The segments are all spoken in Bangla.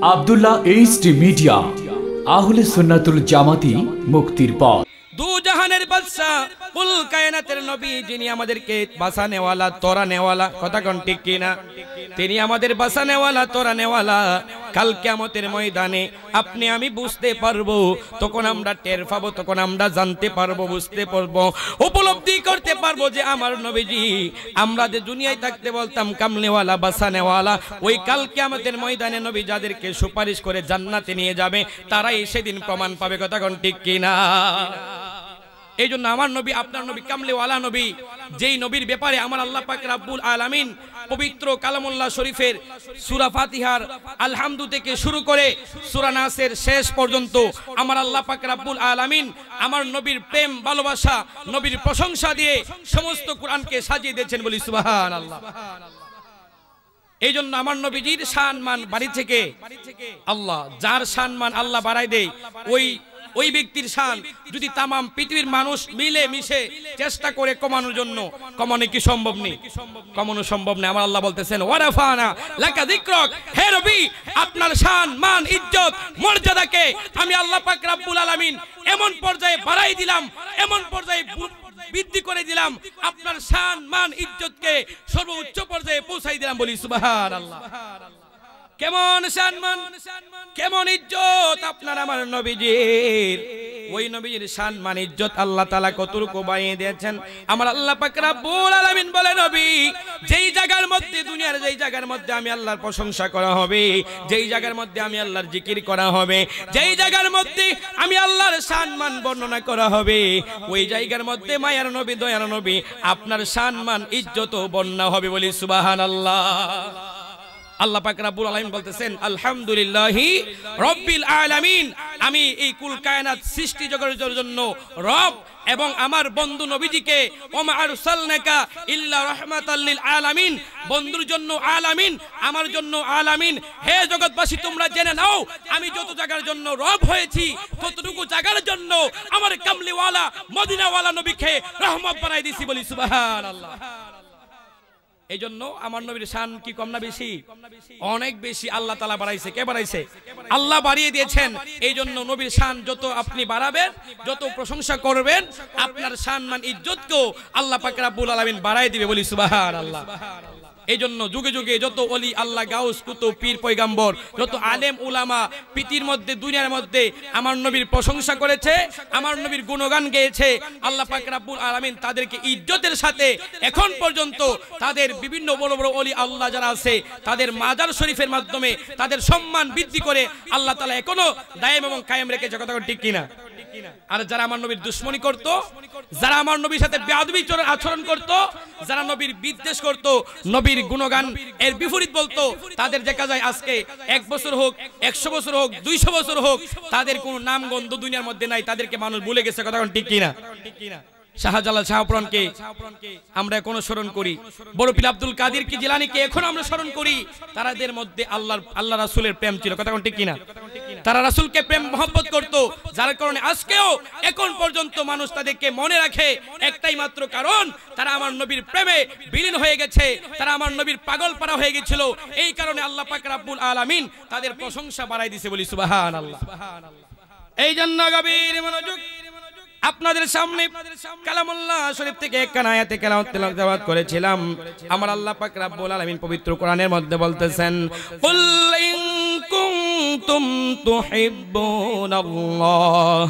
আব্দুল্লাহ এইচডি মিডিয়া, আহলে সুন্নাতুল জামাতি, মুক্তির পথ। দু জাহানের বাদশা, কুল কায়নাতের নবী, যিনি আমাদেরকে বাঁচানেওয়ালা, তোরানেওয়ালা, কথা কোন ঠিক কিনা? তিনি আমাদের বাঁচানেওয়ালা, তোরানেওয়ালা। কাল কিয়ামতের ময়দানে আপনি আমি বুঝতে পারবো, তখন আমরা টের পাবো, তখন আমরা জানতে পারবো, বুঝতে পারবো, উপলব্ধি করতে পারবো যে আমার নবীজি, আমরা যে দুনিয়ায় থাকতে বলতাম কামলেওয়ালা, বাঁচানেওয়ালা, ওই কাল কিয়ামতের ময়দানে নবী যাদেরকে সুপারিশ করে জান্নাতে নিয়ে যাবে, তারাই সেদিন প্রমাণ পাবে, কথা কোন ঠিক কিনা? এই জন্য আমার নবী, আপনার নবী কামলেওয়ালা নবী, যেই নবীর ব্যাপারে আমার আল্লাহ পাক রব্বুল আলামিন পবিত্র কালামুল্লাহ শরীফের সূরা ফাতিহার আলহামদু থেকে শুরু করে সূরা নাসের শেষ পর্যন্ত আমার আল্লাহ পাক রব্বুল আলামিন আমার নবীর প্রেম, ভালোবাসা, নবীর প্রশংসা দিয়ে সমস্ত কোরআনকে সাজিয়ে দিয়েছেন, বলি সুবহানাল্লাহ। এই জন্য আমার নবীজির সম্মান বাড়ি থেকে আল্লাহ, যার সম্মান আল্লাহ বাড়ায় দেয়, ওই ব্যক্তির শান যদি তামাম পৃথিবীর মানুষ মিলে মিশে চেষ্টা করে কমানোর জন্য, কমানো কি সম্ভব নেই? কমানো সম্ভব নেই। আমার আল্লাহ বলতেছেন, ওয়ারাফানা লাকা যিকরাক, হে নবী, আপনার শান, মান, ইজ্জত, মর্যাদাকে আমি আল্লাহ পাক রব্বুল আলামিন এমন পর্যায়ে বাড়াই দিলাম, এমন পর্যায়ে বৃদ্ধি করে দিলাম, আপনার শান, মান, ইজ্জতকে সর্বোচ্চ পর্যায়ে পৌঁছাই দিলাম, বলি সুবহানাল্লাহ। কেমন সম্মান, কেমন ইজ্জত আপনার আমার নবীজির। ওই নবীজির সম্মান, ইজ্জত আল্লাহ তাআলা কতটুকু বাড়িয়ে দিয়েছেন। আমার আল্লাহ পাক রব্বুল আলামিন বলে, নবী, যেই জায়গার মধ্যে, দুনিয়ার যেই জায়গার মধ্যে আমি আল্লাহর প্রশংসা করা হবে, যেই জায়গার মধ্যে আমি আল্লাহর জিকির করা হবে, যেই জায়গার মধ্যে আমি আল্লাহর সম্মান বর্ণনা করা হবে, ওই জায়গার মধ্যে মায়ার নবী, দয়ার নবী, আপনার সম্মান, ইজ্জত বর্ণনা হবে, বলি সুবহানাল্লাহ। আল্লাহ পাক রব্বুল আলামিন বলতেছেন, আলহামদুলিল্লাহি রাব্বিল আলামিন, আমি এই কুল কায়নাত সৃষ্টি জগতের জন্য রব এবং আমার বন্ধু নবীজিকে ওমা আরসালনাকা ইল্লা রাহমাতাল লিল আলামিন, বন্ধুর জন্য আলামিন, আমার জন্য আলামিন। হে জগৎবাসী, তোমরা জেনে নাও, আমি যত জায়গার জন্য রব হয়েছি, ততটুকু জায়গার জন্য আমার কামলিওয়ালা, মদিনাওয়ালা নবীকে রহমত বানাই দিয়েছি, বলি সুবহানাল্লাহ। এই জন্য আমার নবীর শান কি কম না বেশি? অনেক বেশি আল্লাহ তাআলা বাড়াইছে। কে বাড়াইছে? আল্লাহ বাড়িয়ে দিয়েছেন। এই জন্য নবীর শান যত আপনি বাড়াবেন, যত প্রশংসা করবেন, আপনার সম্মান, ইজ্জতকেও আল্লাহ পাক রব্বুল আলামিন বাড়াই দিবে, বলি সুবহানাল্লাহ। এই জন্য যুগে যুগে যত ওলি আল্লাহ, গাউস, কুতুব, পীর, পয়গাম্বর, যত আলেম উলামা পৃথিবীর মধ্যে, দুনিয়ার মধ্যে আমার নবীর প্রশংসা করেছে, আমার নবীর গুণগান গেয়েছে, আল্লাহ পাক রব্বুল আলামিন তাদেরকে ইজ্জতের সাথে এখন পর্যন্ত তাদের বিভিন্ন বড় বড় ওলি আল্লাহ যারা আছে, তাদের মাজার শরীফের মাধ্যমে তাদের সম্মান বৃদ্ধি করে আল্লাহ তাআলা এখনো দায়েম এবং কায়েম রেখেছে, কথা ঠিক কিনা? আর যারা আমার নবীর দুশ্মনী করত, যারা আমার নবীর সাথে বেয়াদবি আচরণ করত, যারা নবীর বিদ্বেষ করত, নবীর গুণগান এর বিপরীত বলতো, তাদের দেখা যায় আজকে 1 বছর হোক, 100 বছর হোক, 200 বছর হোক, তাদের কোনো নাম গন্ধ দুনিয়ার মধ্যে নাই, তাদেরকে মানুষ ভুলে গেছে, কথা ঠিক কিনা? শাহজালাল, শাহপুরানকে আমরা এখনো স্মরণ করি, বড় পীর আব্দুল কাদের কি জিলানীকে এখনো আমরা স্মরণ করি। তাদের মধ্যে আল্লাহ রাসূলের প্রেম ছিল, কথা ঠিক কিনা? তারা রাসূলকে প্রেম মহব্বত করত, যার কারণে আজকেও এখন পর্যন্ত মানুষ তাদেরকে মনে রাখে, একটাই মাত্র কারণ, তারা আমার নবীর প্রেমে বিলীন হয়ে গেছে, তারা আমার নবীর পাগল পারা হয়ে গেছিল। এই কারণে আল্লাহ পাক রব্বুল আলামিন তাদের প্রশংসা বাড়াই দিয়েছে, বলি সুবহানাল্লাহ। এই জন্য গভীর মনোযোগ, আপনাদের সামনে কালামুল্লাহ শরীফ থেকে একখানা আয়াতে তেলাওয়াত করেছিলাম। আমার আল্লাহ পাক রব্বুল আলামিন পবিত্র কোরআনের মধ্যে বলতেছেন, কুল ইন কুনতুম তুহিব্বুনাল্লাহ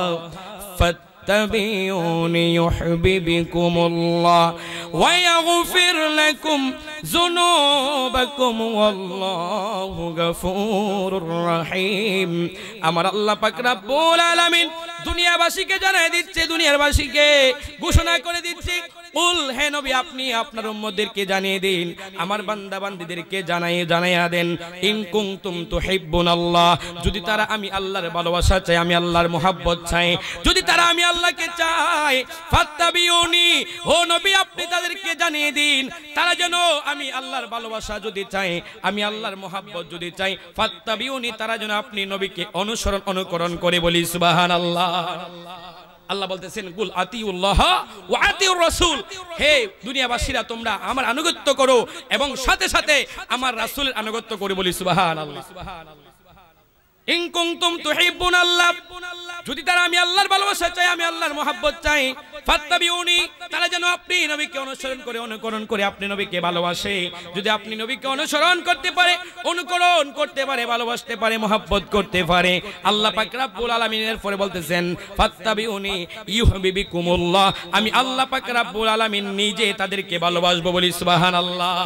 ফাত্তাবিউনি ইউহিব্বুকুমুল্লাহ ওয়া ইয়াগফির লাকুম যুনুবাকুম ওয়াল্লাহু গফুরুর রহিম। আমার আল্লাহ পাক রব্বুল আলামিন দুনিয়াবাসীকে জানাই দিচ্ছে, দুনিয়াবাসীকে ঘোষণা করে দিচ্ছে, কুল, হে নবী, আপনি আপনার উম্মতদেরকে জানিয়ে দিন, আমার বান্দা বান্দীদেরকে জানাইয়া দেন, ইন কুনতুম তুহিব্বুনাল্লাহ, যদি তারা আমি আল্লাহর ভালোবাসা চাই, আমি আল্লাহর মুহাব্বত চাই, যদি তারা আমি আল্লাহকে চাই, ফাত্তাবিউনি, ও নবী, আপনি তাদেরকে জানিয়ে দিন, তারা যেন আমি আল্লাহর ভালোবাসা যদি চাই, আমি আল্লাহর মুহাব্বত যদি চাই, ফাত্তাবিউনি, তারা যেন আপনি নবীকে অনুকরণ করে, বলি সুবহানাল্লাহ। আল্লাহ বলতেছেন, কুল আতিউল্লাহ ওয়া আতিউর রাসূল, হে দুনিয়াবাসীরা, তোমরা আমার আনুগত্য করো এবং সাথে সাথে আমার রাসূলের আনুগত্য করো, বলি সুবহানাল্লাহ। ইন কুনতুম তুহিব্বুনাল্লাহ, যদি তারা আমি আল্লাহর ভালোবাসা চাই, আমি আল্লাহর মহব্বত চাই, ফাত্তাবিউনি, তারা যেন আপনি নবীকে অনুসরণ করে অনুকরণ করে আপনি নবীকে ভালোবাসে। যদি আপনি নবীকে অনুসরণ করতে পারে, অনুকরণ করতে পারে, ভালোবাসতে পারে, মহব্বত করতে পারে, আল্লাহ পাক রব্বুল আলামিনের পরে বলতেছেন ফাত্তাবিউনি ইউহিব্বুকুমুল্লাহ, আমি আল্লাহ পাক রব্বুল আলামিন নিজে তাদেরকে ভালোবাসবো। বলি সুবহানাল্লাহ।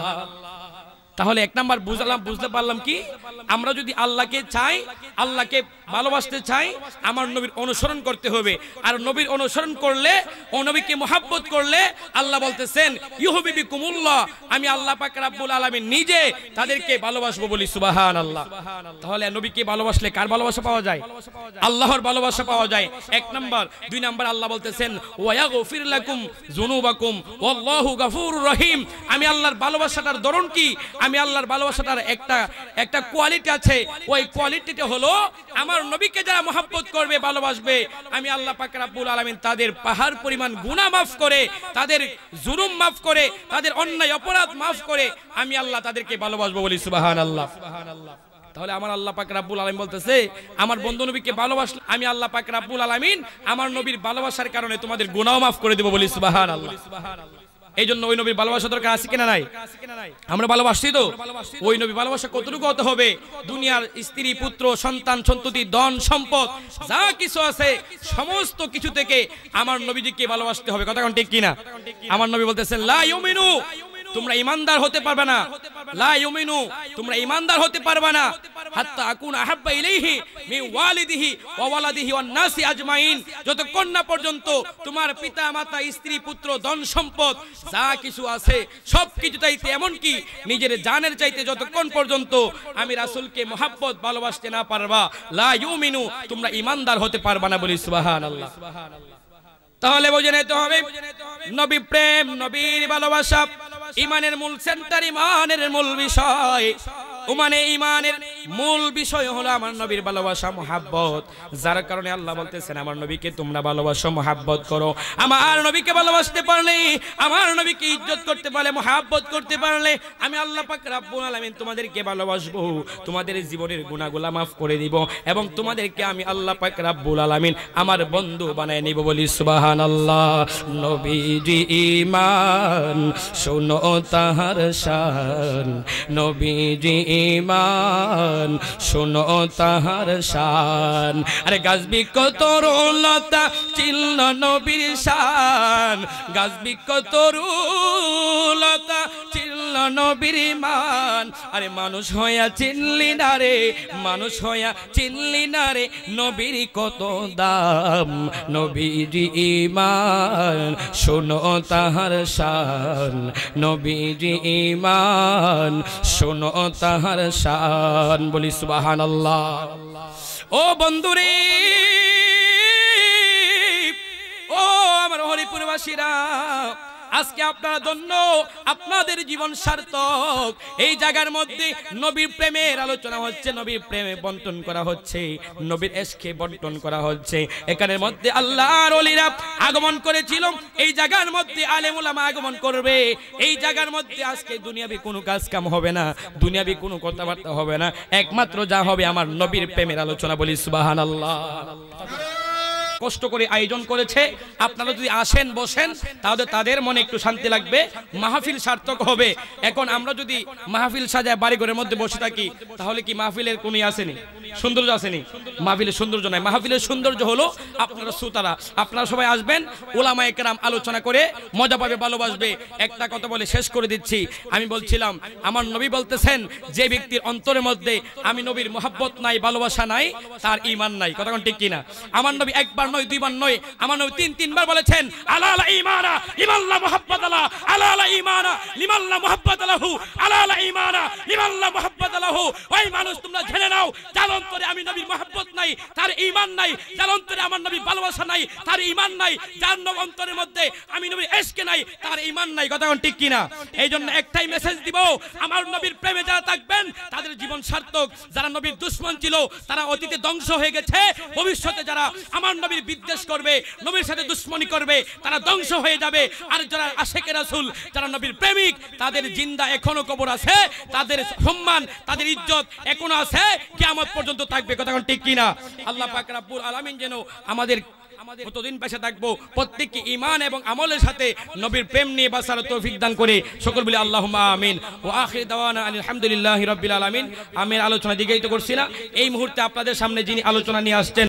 তাহলে এক নাম্বার বুঝতে পারলাম কি, আমরা যদি আল্লাহকে চাই, আল্লাহকে ভালোবাসতে চাই, আমার নবীর অনুসরণ করতে হবে। আর নবীর অনুসরণ করলে, ও নবীকে মহব্বত করলে আল্লাহ বলতেছেন ইউহিব্বুকুমুল্লাহ, আমি আল্লাহ পাক রব্বুল আলামিন নিজে তাদেরকে ভালোবাসবো। বলি সুবহানাল্লাহ। তাহলে নবীকে ভালোবাসলে কার ভালোবাসা পাওয়া যায়? আল্লাহর ভালোবাসা পাওয়া যায়, এক নাম্বার। দুই নাম্বার আল্লাহ বলতেছেন ওয়া ইয়াগফির লাকুম যুনুবাকুম ওয়াল্লাহু গফুরুর রহিম, আমি আল্লাহর ভালোবাসাটার ধরন কি, আমি আল্লাহর ভালোবাসাটার একটা কোয়ালিটি আছে, ওই কোয়ালিটিটা হলো আমার নবীকে যারা মহব্বত করবে, ভালোবাসবে, আমি আল্লাহ পাক রব্বুল আলামিন তাদের পাহাড় পরিমাণ গুনাহ মাফ করে, তাদের জুলুম মাফ করে, তাদের অন্যায় অপরাধ মাফ করে আমি আল্লাহ তাদেরকে ভালোবাসবো। বলি সুবহানাল্লাহ। তাহলে আমার আল্লাহ পাক রব্বুল আলামিন বলতেছে আমার বন্ধু নবীকে ভালোবাসলে আমি আল্লাহ পাক রব্বুল আলামিন আমার নবীর ভালোবাসার কারণে তোমাদের গুনাহ মাফ করে দেব। বলি সুবহানাল্লাহ। এই জন্য ওই নবীর ভালোবাসা দরকার আছে কিনা নাই? আমরা ভালোবাসি তো, ওই নবী ভালোবাসা কতটুকু হতে হবে? দুনিয়ার স্ত্রী, পুত্র, সন্তান, সন্ততি, ধন সম্পদ যা কিছু আছে সমস্ত কিছু থেকে আমার নবীজিকে ভালোবাসতে হবে। কথা কোন ঠিক কিনা? আমার নবী বলতেছেন লা ইউমিনু, তোমরা ঈমানদার হতে পারবে না, লা ইউমিনু, তোমরা ঈমানদার হতে পারবে না হাত্তা আকুন আহাব্বা ইলাইহি মিন ওয়ালিদিহি ওয়া ওয়ালাদিহি ওয়ান নাসি আজমাইন, যতক্ষণ না পর্যন্ত তোমার পিতা মাতা, স্ত্রী, পুত্র, ধন সম্পদ যা কিছু আছে সবকিছু চাইতে, এমনকি নিজের জানের চাইতে যতক্ষণ পর্যন্ত আমি রাসূলকে মহব্বত ভালোবাসতে না পারবা, লা ইউমিনু, তোমরা ঈমানদার হতে পারবা না। বলি সুবহানাল্লাহ। তাহলে বুঝে নিতে হবে নবী প্রেম, নবীর ভালোবাসা ইমানের মূল সেন্টার, ইমানের মূল বিষয়। ইমানের মূল বিষয় হলো আমার নবীর ভালোবাসা, মহব্বত। যার কারণে আল্লাহ বলতেছেন আমার নবীকে তোমরা ভালোবাসো, মহব্বত করো। আমার নবীকে ভালোবাসতে পারলে, আমার নবীকে ইজ্জত করতে পারলে, মহব্বত করতে পারলে আমি আল্লাহ পাক রব্বুল আলামিন তোমাদেরকে ভালোবাসবো, তোমাদের জীবনের গুনাহগুলো মাফ করে দিব এবং তোমাদেরকে আমি আল্লাহ পাক রব্বুল আলামিন আমার বন্ধু বানায় নিব। বলি সুবহানাল্লাহ। নবীজি ঈমান শোনো তাহার শান, নবীজি ঈমান শোনো তাহার শান। আরে গাছবি কত রুলতা চিল্ল নবীর শান, গাছবি কত রুলতা চিল্ল নবীর ঈমান। আরে মানুষ হইয়া চিনলি না রে, মানুষ হইয়া চিনলি না রে, নবীর কত দাম। নবীজি ঈমান শোনো তাহার শান, নবীজি ঈমান শোনো তাহার শান। বলি সুবহানাল্লাহ। ও বন্ধুরে, ও আমার হরিপুরবাসীরা, আজকে আপনারা ধন্য, আপনাদের জীবন সার্থক। এই জায়গার মধ্যে নবীর প্রেমের আলোচনা হচ্ছে, নবীর প্রেমে বন্টন করা হচ্ছে, নবীর এশকে বন্টন করা হচ্ছে। এখানের মধ্যে আল্লাহর ওলিরা আগমন করেছিল, এই জায়গার মধ্যে আলেম উলামা আগমন করবে। এই জায়গার মধ্যে আজকে দুনিয়াবি কোনো কাজ কাম হবে না, দুনিয়াবি কোনো কথাবার্তা হবে না, একমাত্র যা হবে আমার নবীর প্রেমের আলোচনা। বলি সুবহানাল্লাহ। কষ্ট করে আয়োজন করেছে, আপনারা যদি আসেন বসেন তাহলে তাদের মনে একটু শান্তি লাগবে, মাহফিল সার্থক হবে। এখন আমরা যদি মাহফিল সাজায় বাড়িঘরের মধ্যে বসে থাকি তাহলে কি মাহফিলের কোনো আসেনি, সৌন্দর্য আসেনি? মাহফিলের সৌন্দর্য নাই। মাহফিলের সৌন্দর্য হলো আপনারা শ্রোতারা, আপনারা সবাই আসবেন, ওলামায়ে কেরাম আলোচনা করে মজা পাবে, ভালোবাসবে। একটা কথা বলে শেষ করে দিচ্ছি। আমি বলছিলাম আমার নবী বলতেছেন যে ব্যক্তির অন্তরের মধ্যে আমি নবীর মহব্বত নাই, ভালোবাসা নাই, তার ঈমান নাই। কথা কোন ঠিক কিনা? আমার নবী একবার নয়, দুইবার নয়, আমার নবী তিনবার বলেছেন আলা লা ঈমানা লিমান লা মুহাব্বাত লা, আলা লা ঈমানা লিমান লা মুহাব্বাত লাহু, আলা লা ঈমানা লিমান লা মুহাব্বাত লাহু। ওই মানুষ তোমরা জেনে নাও, যার অন্তরে আমি নবীর মহব্বত নাই, তার ঈমান নাই। যার অন্তরে আমার নবী ভালোবাসা নাই, তার ঈমান নাই। যার অন্তরের মধ্যে আমি নবীর ইশক নাই, তার ঈমান নাই। কথা কোন ঠিক কিনা? এইজন্য একটাই মেসেজ দিব, আমার নবীর প্রেমে যারা থাকবেন তাদের জীবন সার্থক। যারা নবীর দুশমন ছিল তারা অতীতে ধ্বংস হয়ে গেছে। ভবিষ্যতে যারা আমার নবীর বিদ্বেষ করবে, নবীর সাথে দুশমনি করবে, তারা ধ্বংস হয়ে যাবে। আর যারা আশিকে রাসূল, যারা নবীর প্রেমিক, তাদের জিন্দা এখনো কবর আছে, তাদের সম্মান, তাদের ইজ্জত এখনো আছে, কিয়ামত পর্যন্ত থাকবে। কথা কোন ঠিক কিনা? আল্লাহ পাক রব্বুল আলামিন যেন আমাদের কতদিন পাশে থাকবো প্রত্যেককে ঈমান এবং আমলের সাথে নবীর প্রেম নিয়ে বাঁচার তৌফিক দান করে সকল বলি আল্লাহুম্মা আমিন। ওয়া আখির দাওয়ানা আলহামদুলিল্লাহি রাব্বিল আলামিন। আমি আলোচনা দিকেই তো করছি না, এই মুহূর্তে আপনাদের সামনে যিনি আলোচনা নিয়ে আসছেন